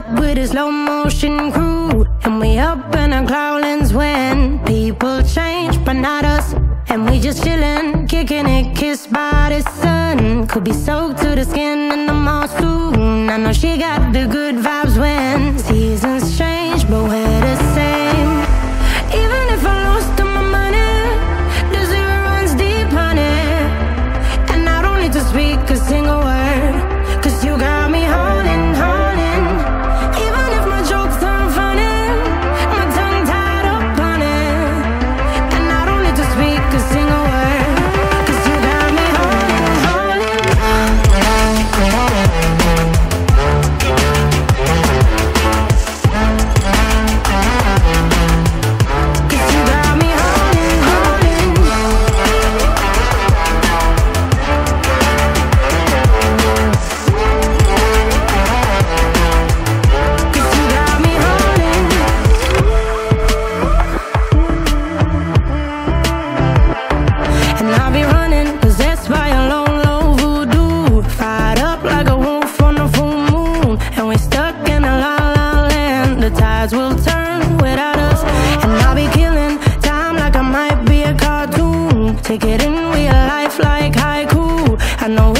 with a slow motion crew, and we up in our cloudlands when people change, but not us. And we just chillin', kicking it, kissed by the sun. Could be soaked to the skin in the mall soon. I know she got the good vibes when seasons change, but we're the same. Even if I lost all my money, the zero runs deep, honey. And I don't need to speak a single word, 'cause you got me holding, holding. Even if my jokes aren't funny, my tongue tied up on it. And I don't need to speak a single word, 'cause you got me holding, holding. 'Cause you got me holding, holding. 'Cause you got me holding. And I'll be running, possessed by a low, low voodoo. Fired up like a wolf on a full moon. And we're stuck in a la la land. The tides will turn without us. And I'll be killing time like I might be a cartoon. Take it in real life like haiku. I know